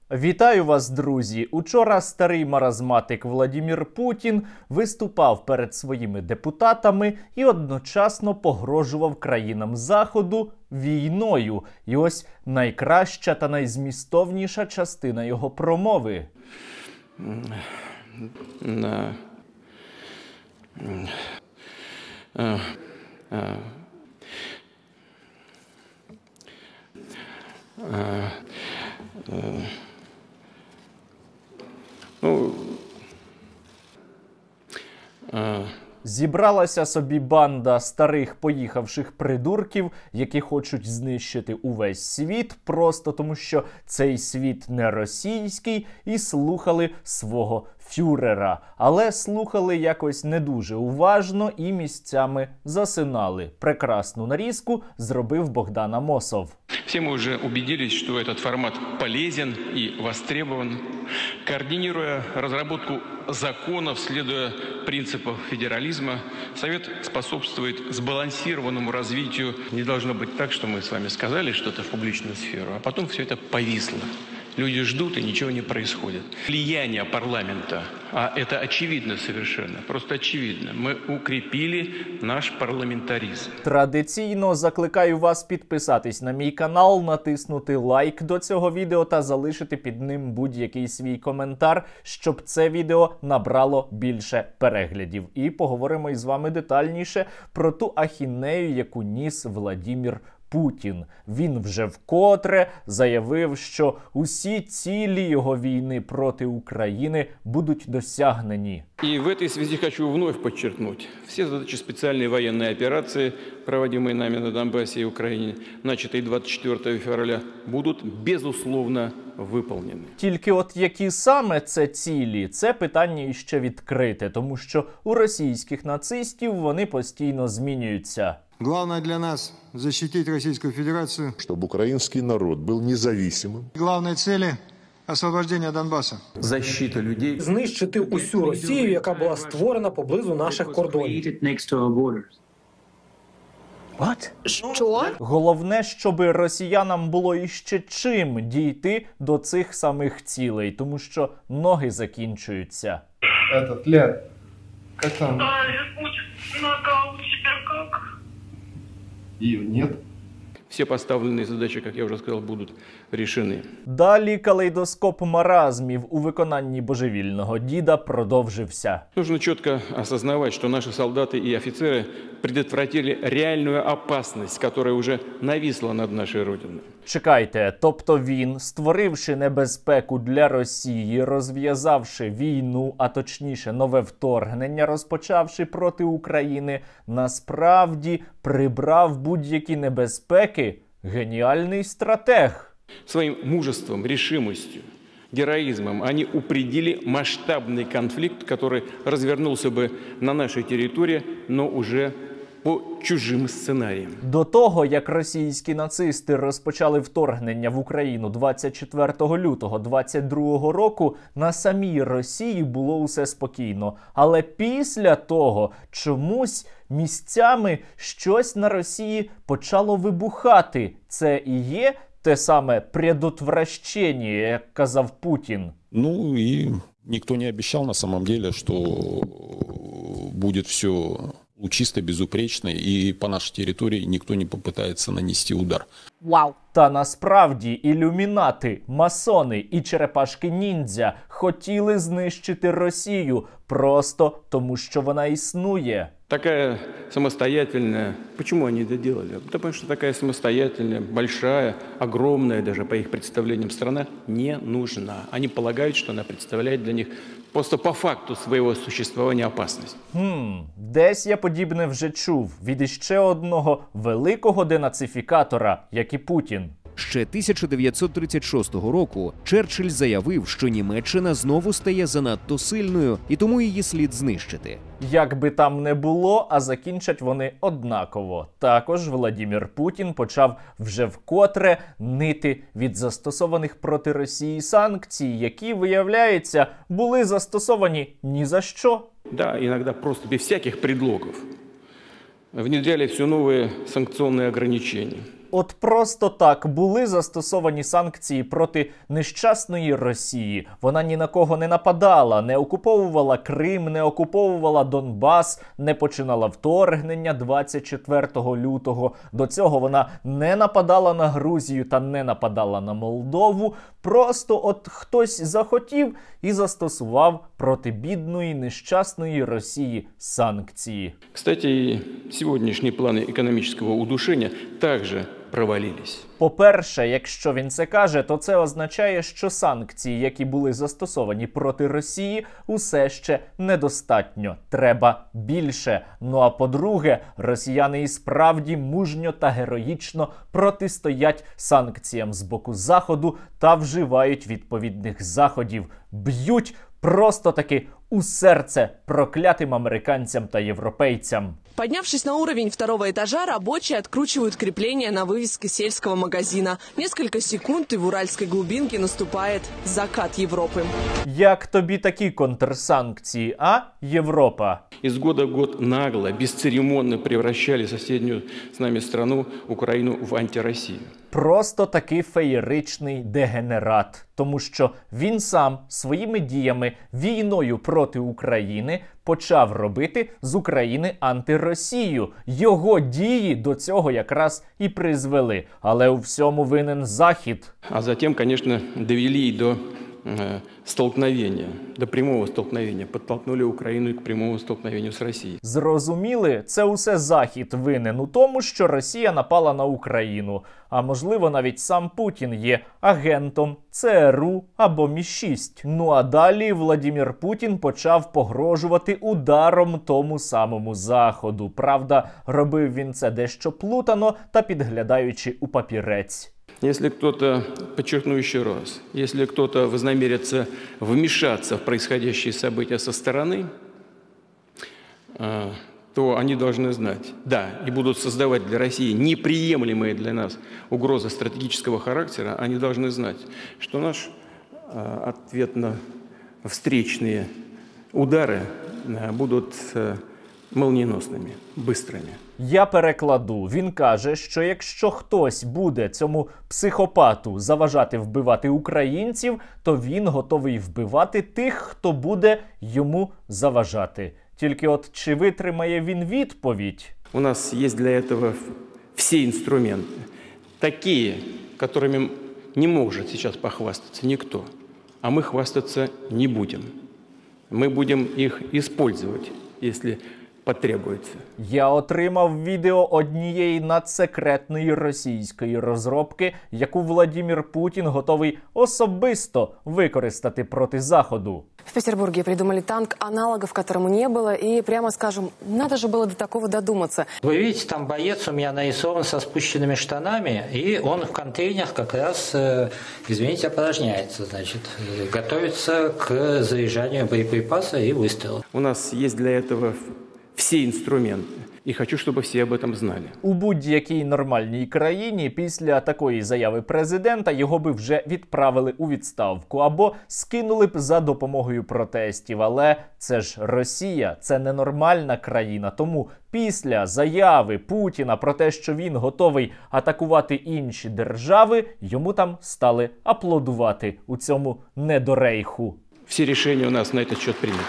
Вітаю вас, друзі! Учора старий маразматик Владімір Путін виступав перед своїми депутатами і одночасно погрожував країнам Заходу війною. І ось найкраща та найзмістовніша частина його промови. Зібралася собі банда старих поїхавших придурків, які хочуть знищити увесь світ, просто тому що цей світ не російський, і слухали свого фюрера. Але слухали якось не дуже уважно і місцями засинали. Прекрасну нарізку зробив Богдан Амосов. Все мы уже убедились, что этот формат полезен и востребован. Координируя разработку законов, следуя принципам федерализма, Совет способствует сбалансированному развитию. Не должно быть так, что мы с вами сказали что-то в публичную сферу, а потом все это повисло. Люди ждут, и ничего не происходит. Влияние парламента, а это очевидно совершенно, просто очевидно, мы укрепили наш парламентаризм. Традиційно закликаю вас підписатись на мій канал, натиснути лайк до цього відео та залишити під ним будь-який свій коментар, щоб це відео набрало більше переглядів. І поговоримо із вами детальніше про ту ахінею, яку ніс Владімір Путін. Він вже вкотре заявив, що усі цілі його війни проти України будуть досягнені. И в этой связи хочу вновь подчеркнуть, все задачи специальной военной операции, проводимые нами на Донбассе и Украине, начатые 24 февраля, будут безусловно выполнены. Тільки от які саме це цілі, це питання іще відкрите, тому що у російських нацистів вони постійно змінюються. Главное для нас – защитить Российскую Федерацию. Чтобы украинский народ был независимым. Главные цели – освобождение Донбасса. Защита людей. Знищити усю Росію, яка була створена поблизу наших кордонів. Що? Головне, щоб росіянам було іще чим дійти до цих самих цілей, тому що ноги закінчуються. Этот, Лен, как там? Нога у тебя как? Ее нет. Все поставленные задачи, как я уже сказал, будут решены. Далі калейдоскоп маразмів у виконанні божевільного діда продовжився. Нужно четко осознавать, что наши солдаты и офицеры предотвратили реальную опасность, которая уже нависла над нашей Родиной. Чекайте, тобто він, створивши небезпеку для Росії, розв'язавши війну, а точніше нове вторгнення, розпочавши проти України, насправді прибрав будь-які небезпеки? Геніальний стратег. Своим мужеством, решимостью, героизмом они упредили масштабный конфликт, который развернулся бы на нашей территории, но уже по чужим сценаріям. До того, як російські нацисти розпочали вторгнення в Україну 24 лютого 22 року, на самій Росії було усе спокійно. Але після того чомусь місцями щось на Росії почало вибухати. Це і є те саме предотвращення, як казав Путін. Ну и никто не обещал на самом деле, что будет все чисто, безупречно, и по нашей территории никто не попытается нанести удар. Вау. Та насправді ілюмінати, масони і черепашки-ніндзя хотіли знищити Росію просто тому, що вона існує. Такая самостоятельная... Почему они это делали? Потому что такая самостоятельная, большая, огромная даже по их представлениям страна не нужна. Они полагают, что она представляет для них просто по факту своего существования опасность. Десь я подібне вже чув від іще одного великого денацифікатора, як і Путін. Ще 1936 року Черчилль заявив, що Німеччина знову стає занадто сильною, і тому її слід знищити. Як би там не було, а закінчать вони однаково. Також Владімір Путін почав вже вкотре нити від застосованих проти Росії санкцій, які, виявляється, були застосовані ні за що. Да, иногда просто без всяких предлогов внедряли все новые санкционные ограничения. От просто так були застосовані санкції проти нещасної Росії. Вона ні на кого не нападала, не окуповувала Крим, не окуповувала Донбас, не починала вторгнення 24 лютого. До цього вона не нападала на Грузію та не нападала на Молдову. Просто от хтось захотів і застосував проти бідної нещасної Росії санкції. Кстати, сегодняшние планы экономического удушения также провалились. По-перше, якщо він це каже, то це означає, що санкції, які були застосовані проти Росії, усе ще недостатньо. Треба більше. Ну а по-друге, росіяни і справді мужньо та героїчно протистоять санкціям з боку Заходу та вживають відповідних заходів. Б'ють просто-таки у серце проклятим американцям та європейцям. Поднявшись на уровень второго этажа, рабочие откручивают крепление на вывеске сельского магазина. Несколько секунд, и в уральской глубинке наступает закат Европы. Як тобі такі контрсанкції, а, Європа? Из года в год нагло, бесцеремонно превращали соседнюю с нами страну, Украину, в антироссию. Просто таки феєричний дегенерат. Тому що він сам своїми діями, війною проти України, почав робити з України антиросію. Його дії до цього якраз і призвели. Але у всьому винен Захід. А затем, конечно, довели до столкновения, до прямого столкновения. Подтолкнули Украину к прямому столкновению с Россией. Зрозуміли? Це усе Захід винен у тому, що Росія напала на Україну. А можливо, навіть сам Путін є агентом ЦРУ або Мі-6. Ну а далі Владимир Путін почав погрожувати ударом тому самому Заходу. Правда, робив він це дещо плутано та підглядаючи у папірець. Если кто-то, подчеркну еще раз, если кто-то вознамерится вмешаться в происходящие события со стороны, то они должны знать, да, и будут создавать для России неприемлемые для нас угрозы стратегического характера, они должны знать, что наш ответно-встречные удары будут молниеносними, быстрыми. Я перекладу. Він каже, що якщо хтось буде цьому психопату заважати вбивати українців, то він готовий вбивати тих, хто буде йому заважати. Тільки от чи витримає він відповідь? У нас есть для этого все инструменты. Такие, которыми не может сейчас похвастаться никто. А мы хвастаться не будем. Мы будем их использовать, если потребується. Я отримав відео однієї надсекретної російської розробки, яку Владимир Путін готовий особисто використати проти Заходу. В Петербурге придумали танк, аналогов которому не было, и, прямо скажем, надо же было до такого додуматься. Вы видите, там боец у меня нарисован со спущенными штанами, и он в контейнерах как раз, извините, опорожняется, значит, готовится к заряжанию боеприпаса и выстрелу. У нас есть для этого все инструменты. І хочу, щоб всі об этом знали. У будь-якій нормальній країні після такої заяви президента його би вже відправили у відставку або скинули б за допомогою протестів. Але це ж Росія, це ненормальна країна. Тому після заяви Путіна про те, що він готовий атакувати інші держави, йому там стали аплодувати у цьому недорейху. Всі рішення у нас на цей счет прийняті.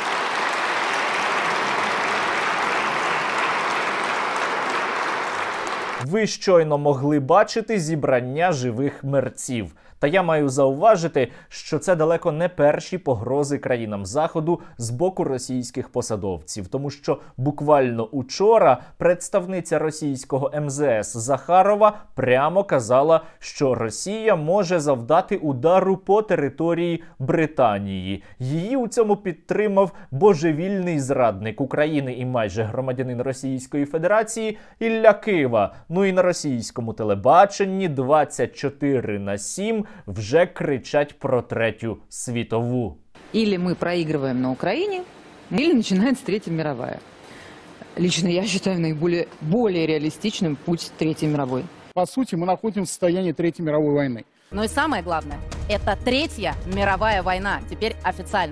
Ви щойно могли бачити зібрання живих мерців. Та я маю зауважити, що це далеко не перші погрози країнам Заходу з боку російських посадовців. Тому що буквально учора представниця російського МЗС Захарова прямо казала, що Росія може завдати удару по території Британії. Її у цьому підтримав божевільний зрадник України і майже громадянин Російської Федерації Ілля Кива. Ну і на російському телебаченні 24/7 вже кричать про Третю світову. Или мы проигрываем на Украине, или начинается Третья мировая. Лично я считаю более реалистичным путь Третьей мировой. По сути, мы находимся в состоянии Третьей мировой войны. Но и самое главное, это Третья мировая война, теперь официально.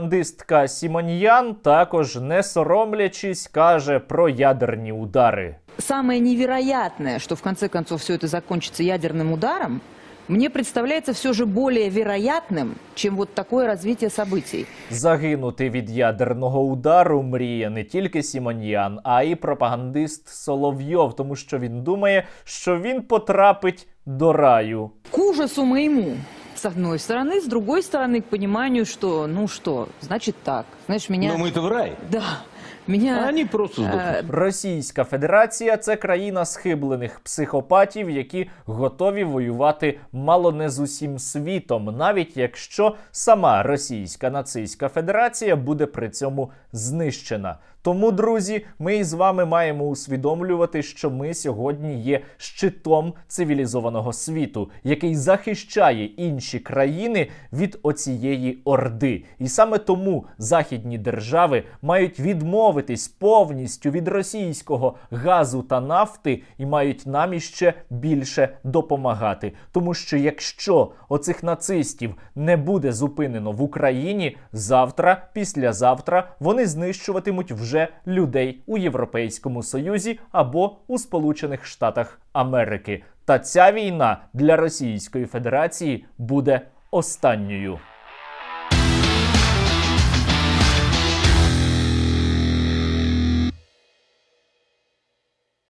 Пропагандистка Сімоньян також, не соромлячись, каже про ядерні удари. самое невероятное, что в конце концов все это закончится ядерным ударом, мне представляется все же более вероятным, чем вот такое развитие событий. Загинути від ядерного удару мріє не тільки Сімоньян, а й пропагандист Соловйов, тому що він думає, що він потрапить до раю. К ужасу моему, с одной стороны, с другой стороны, к пониманию, что, ну что, значит так. Знаешь, меня... Но мы-то в рай. Да. Меня... Они просто сдохнут. Російська Федерація – це країна схиблених психопатів, які готові воювати мало не з усім світом, навіть якщо сама Російська нацистська Федерація буде при цьому знищена. Тому, друзі, ми із вами маємо усвідомлювати, що ми сьогодні є щитом цивілізованого світу, який захищає інші країни від оцієї орди. І саме тому західні держави мають відмовитись повністю від російського газу та нафти і мають нам іще більше допомагати. Тому що якщо оцих нацистів не буде зупинено в Україні, завтра, післязавтра вони знищуватимуть вже людей у Європейському Союзі або у Сполучених Штатах Америки. Та ця війна для Російської Федерації буде останньою.